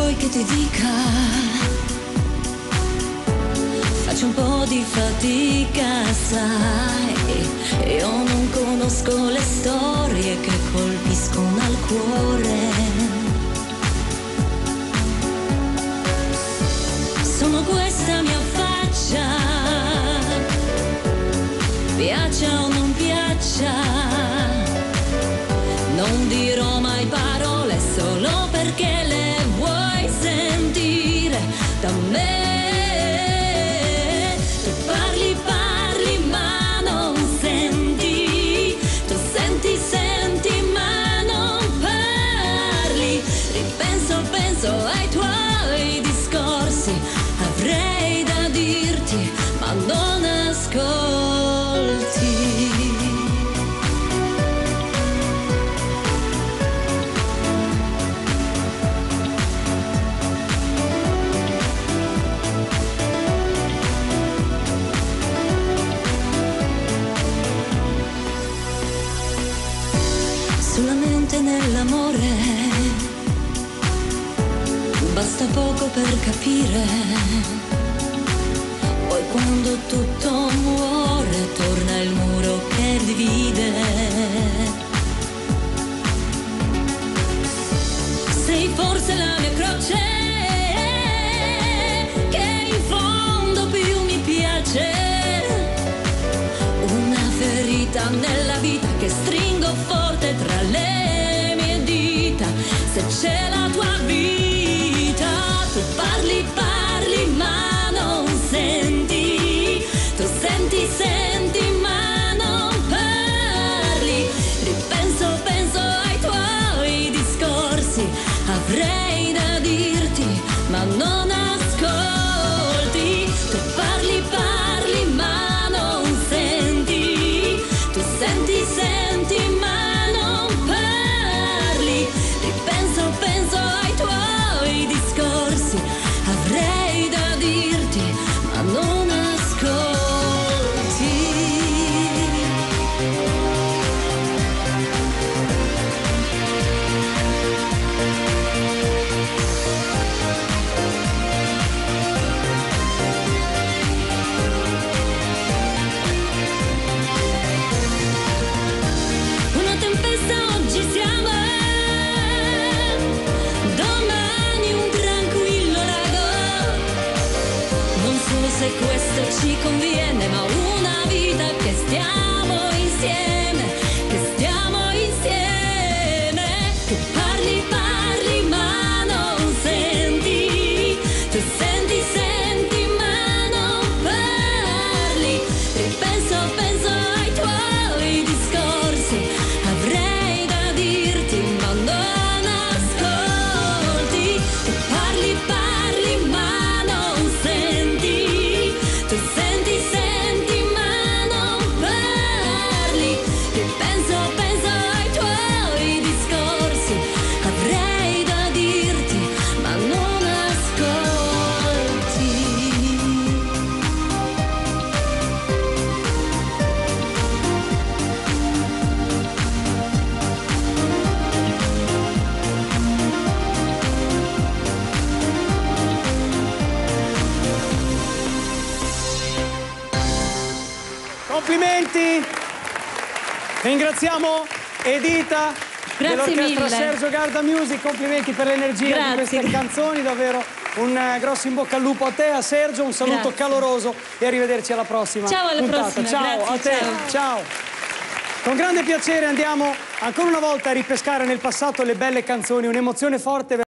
vuoi che ti dica? Faccio un po' di fatica, sai. Io non conosco le storie che colpiscono al cuore. Sono questa mia faccia, piaccia o non piaccia, non dirò mai parole solo perché le vuoi sentire da me. Tu parli, parli ma non senti, tu senti, senti ma non parli. Ripenso, penso ai tuoi discorsi, avrei da dirti ma non ascolti. Solamente nell'amore basta poco per capire, poi quando tutto muore torna il muro che divide. Sei forse la mia croce che in fondo più mi piace, una ferita nella vita che stringo forte tra le mie dita. Se c'è la tua vita, tu parli, parli ma non senti, tu senti, senti ma non parli. Ripenso, penso ai tuoi discorsi, avrei da dirti ma non ascolti. Tu parli, parli ma non senti, tu senti, senti ma non parli. Ripenso, penso ai tuoi discorsi, avrei da dirti ma non ascolti. Una tempesta oggi siamo, domani un tranquillo lago. Non so se questo ci conviene, ma una vita che stiamo insieme, che stiamo insieme. Tu parli, parli ma non senti, tu senti, senti ma non parli. Ripenso, penso ai tuoi discorsi, avrei da dirti ma non ascolti. Tu parli, parli ma non senti, tu senti, senti ma non parli. Ripenso, penso ai tuoi discorsi, avrei da dirti ma non ascolti. Complimenti! Ringraziamo Edita dell'orchestra mille. Sergio Garda Music, complimenti per l'energia di Grazie. queste canzoni, davvero un grosso in bocca al lupo a te, a Sergio, un saluto Grazie. caloroso e arrivederci alla prossima Ciao, alla puntata. prossima, Ciao, grazie, a te, ciao. ciao. Con grande piacere andiamo ancora una volta a ripescare nel passato le belle canzoni, un'emozione forte.